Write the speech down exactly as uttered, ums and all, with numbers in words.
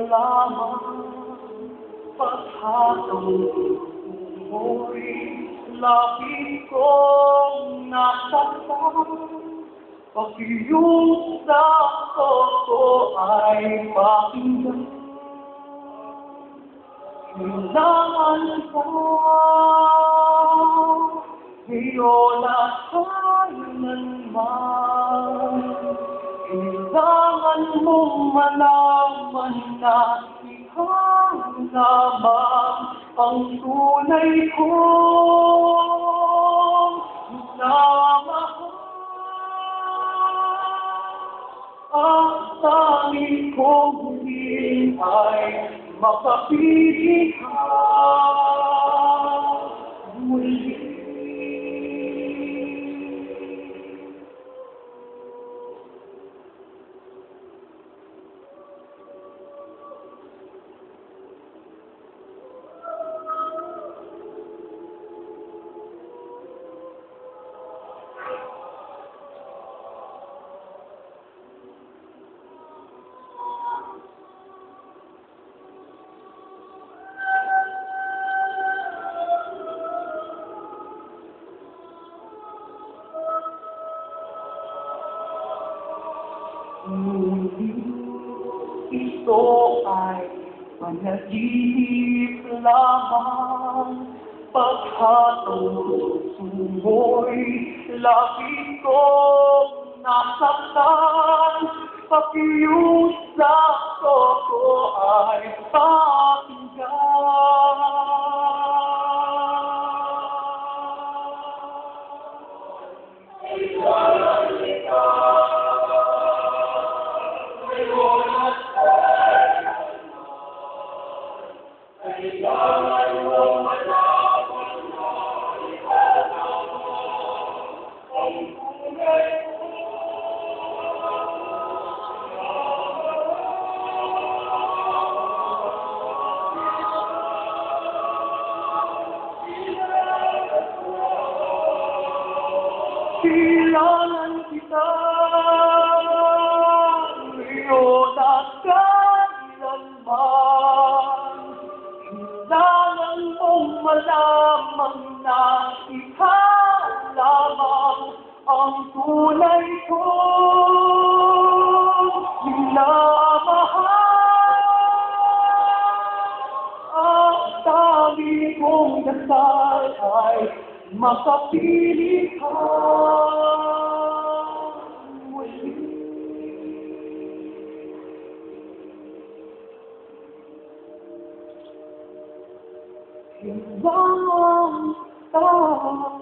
lamang paghatong mo'y lapit kong nasaktan. Pag-iyong sa ko ay pakinggan. Kailangan ka, ngayon at kailanman. Kailangan mong malaman na ikaw lamang ang tunay kong minamahal. Ang tanging kong hiling ay makapili ka muli. Ito ay panaginip lamang, paghatong sumo'y lapit kong nasaktan. Pag-iyong sa ko ay pakinggan. Kailangan kita ngayon at kailanman. Kailangan mong malaman na ikaw lamang ang tunay kong minamahal. Ang tanging kong dasal ay makapili ka muli. Kailangan ka